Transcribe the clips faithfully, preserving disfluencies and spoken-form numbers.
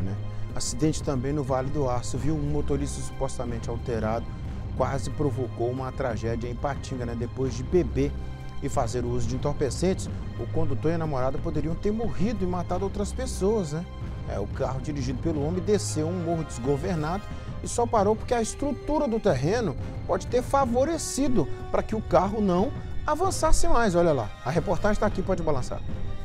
né? Acidente também no Vale do Aço, viu? Um motorista supostamente alterado quase provocou uma tragédia em Ipatinga, né? Depois de beber e fazer o uso de entorpecentes, o condutor e a namorada poderiam ter morrido e matado outras pessoas, né? É, o carro dirigido pelo homem desceu um morro desgovernado e só parou porque a estrutura do terreno pode ter favorecido para que o carro não avançasse mais. Olha lá, a reportagem está aqui, pode balançar.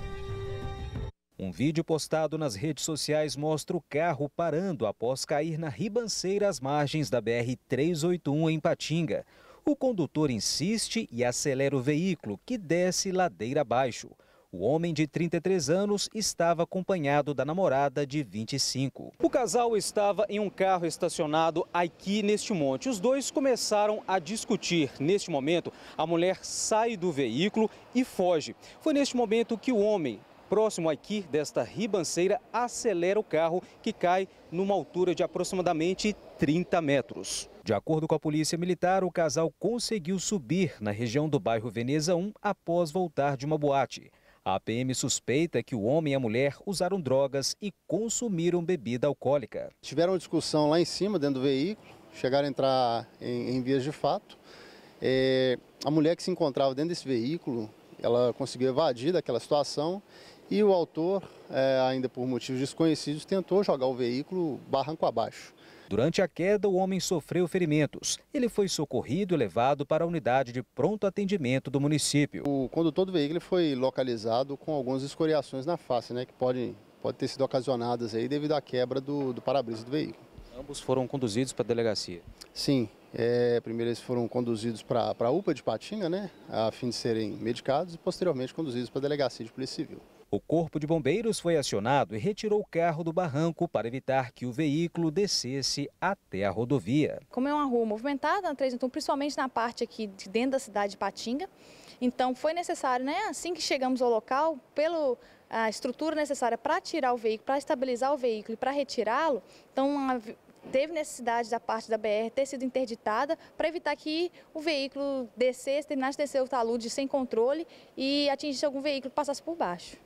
Um vídeo postado nas redes sociais mostra o carro parando após cair na ribanceira às margens da B R trezentos e oitenta e um em Ipatinga. O condutor insiste e acelera o veículo, que desce ladeira abaixo. O homem de trinta e três anos estava acompanhado da namorada de vinte e cinco. O casal estava em um carro estacionado aqui neste monte. Os dois começaram a discutir. Neste momento, a mulher sai do veículo e foge. Foi neste momento que o homem, próximo aqui desta ribanceira, acelera o carro, que cai numa altura de aproximadamente trinta metros. De acordo com a Polícia Militar, o casal conseguiu subir na região do bairro Veneza um após voltar de uma boate. A P M suspeita que o homem e a mulher usaram drogas e consumiram bebida alcoólica. Tiveram uma discussão lá em cima, dentro do veículo, chegaram a entrar em, em vias de fato. É, a mulher que se encontrava dentro desse veículo, ela conseguiu evadir daquela situação e o autor, é, ainda por motivos desconhecidos, tentou jogar o veículo barranco abaixo. Durante a queda, o homem sofreu ferimentos. Ele foi socorrido e levado para a unidade de pronto atendimento do município. O condutor do veículo foi localizado com algumas escoriações na face, né, que podem pode ter sido ocasionadas aí devido à quebra do, do para-brisa do veículo. Ambos foram conduzidos para a delegacia? Sim, é, primeiro eles foram conduzidos para a U P A de Ipatinga, né, a fim de serem medicados, e posteriormente conduzidos para a delegacia de Polícia Civil. O Corpo de Bombeiros foi acionado e retirou o carro do barranco para evitar que o veículo descesse até a rodovia. Como é uma rua movimentada, então, principalmente na parte aqui de dentro da cidade de Ipatinga, então foi necessário, né, assim que chegamos ao local, pela a estrutura necessária para tirar o veículo, para estabilizar o veículo e para retirá-lo, então a, teve necessidade da parte da B R ter sido interditada para evitar que o veículo descesse, terminasse de descer o talude sem controle e atingisse algum veículo que passasse por baixo.